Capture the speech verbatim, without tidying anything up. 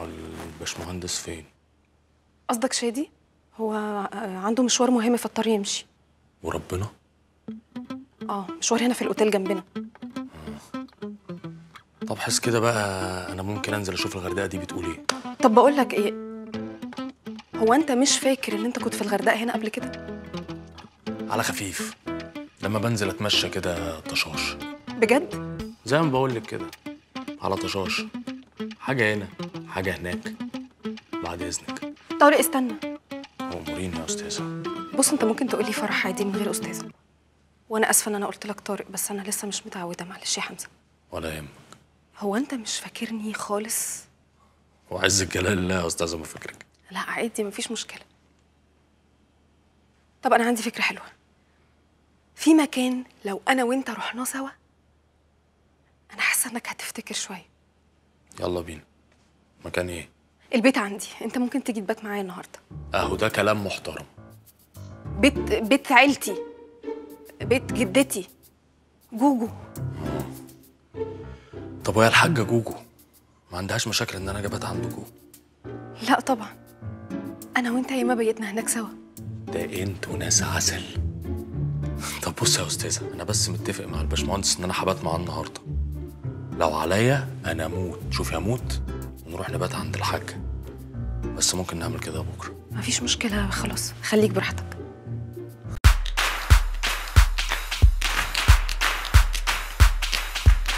الباشمهندس فين؟ قصدك شادي؟ هو عنده مشوار مهم في الطريق يمشي. وربنا؟ اه مشوار هنا في الاوتيل جنبنا. آه. طب حس كده بقى، انا ممكن انزل اشوف الغردقه دي بتقول ايه. طب بقول لك ايه، هو انت مش فاكر ان انت كنت في الغردقه هنا قبل كده؟ على خفيف، لما بنزل اتمشى كده طشاش. بجد؟ زي ما بقول لك كده، على طشاش، حاجه هنا حاجه هناك. بعد اذنك. طارق استنى. اموريني يا استاذه. بص انت ممكن تقولي فرح عادي من غير استاذه، وانا اسفه ان انا قلت لك طارق، بس انا لسه مش متعوده، معلش يا حمزه. ولا يهمك. هو انت مش فاكرني خالص؟ وعز الجلال الله يا استاذه ما فاكرك. لا عادي مفيش مشكله. طب انا عندي فكره حلوه، في مكان لو انا وانت رحناه سوا انا حاسه انك هتفتكر شويه. يلا بينا. مكان ايه؟ البيت عندي، انت ممكن تيجي تبات معايا النهارده. اهو ده كلام محترم. بيت بيت عيلتي، بيت جدتي جوجو. طب وهي الحاجه جوجو ما عندهاش مشاكل ان انا جابت عندكم؟ لا طبعا، انا وانت ياما بيتنا هناك سوا. ده انتوا ناس عسل. طب بص يا استاذه، انا بس متفق مع الباشمهندس ان انا هبات معاه النهارده. لو عليا انا اموت، شوفي اموت ونروح نبات عند الحاج، بس ممكن نعمل كده بكره. مفيش مشكله، خلاص خليك براحتك.